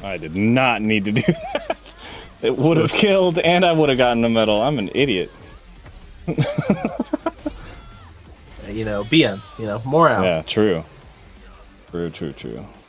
I did not need to do that. It would have killed, and I would have gotten a medal. I'm an idiot. You know, BM. You know, more out. Yeah, true. True.